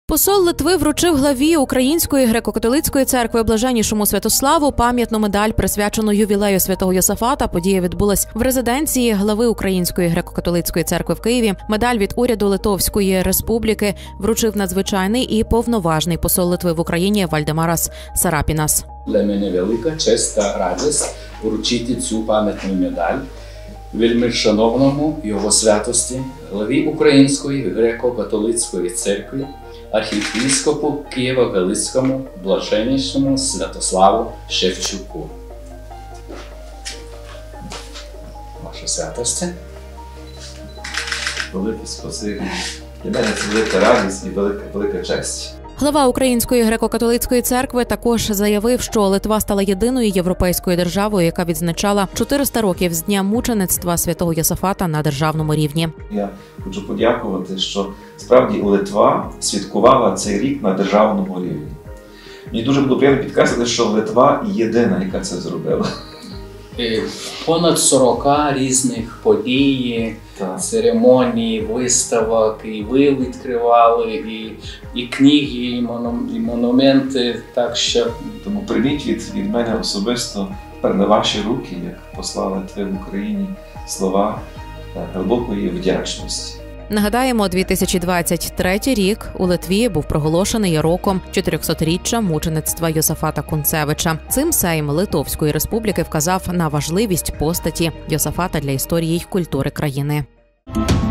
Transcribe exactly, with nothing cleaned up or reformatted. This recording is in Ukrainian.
Посол Литви вручив главі Української греко-католицької церкви Блаженнішому Святославу пам'ятну медаль, присвячену ювілею святого Йосафата. Подія відбулась в резиденції глави Української греко-католицької церкви в Києві. Медаль від уряду Литовської Республіки вручив надзвичайний і повноважний посол Литви в Україні Вальдемарас Сарапінас. Для мене велика честь та радість вручити цю пам'ятну медаль вельми шановному його святості главі Української греко-католицької церкви, архієпископу Києво-Галицькому Блаженнішому Святославу Шевчуку. Ваша святості. Велике спасибі. Для мене це велика радість і велика, велика честь. Глава Української греко-католицької церкви також заявив, що Литва стала єдиною європейською державою, яка відзначала чотириста років з дня мучеництва святого Йосафата на державному рівні. Я хочу подякувати, що справді Литва святкувала цей рік на державному рівні. Мені дуже було приємно підкреслити, що Литва єдина, яка це зробила. Понад сорок різних подій, так, церемоній, виставок, і ви відкривали, і, і книги, і, мону, і монументи. Так що... Тому прийміть від, від мене особисто тепер на ваші руки, як посла Литви в Україні, слова глибокої вдячності. Нагадаємо, дві тисячі двадцять третій рік у Литві був проголошений роком чотирьохсотріччя мучеництва Йосафата Кунцевича. Цим Сейм Литовської Республіки вказав на важливість постаті Йосафата для історії й культури країни.